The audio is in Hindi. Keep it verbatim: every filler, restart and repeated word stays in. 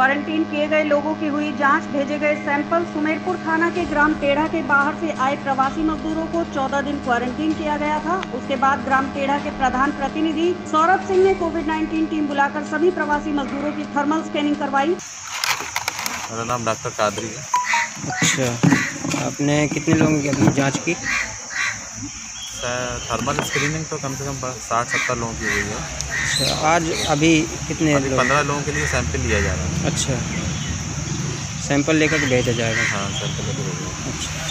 क्वारंटीन किए गए लोगों की हुई जांच, भेजे गए सैंपल। सुमेरपुर थाना के ग्राम टेढ़ा के बाहर से आए प्रवासी मजदूरों को चौदह दिन क्वारंटीन किया गया था। उसके बाद ग्राम टेढ़ा के प्रधान प्रतिनिधि सौरभ सिंह ने कोविड नाइन्टीन टीम बुलाकर सभी प्रवासी मजदूरों की थर्मल स्कैनिंग करवाई। मेरा नाम डॉक्टर कादरी है। अच्छा, आपने कितने लोगों की अपनी जांच की? थर्मल स्क्रीनिंग तो कम से कम साठ सत्तर लोगों की हुई है। अच्छा, आज अभी कितने अभी पंद्रह लोगों के लिए सैंपल लिया जा रहा है। अच्छा, सैंपल लेकर के भेजा जाएगा। हाँ, सैंपल लेकर भेजा। अच्छा।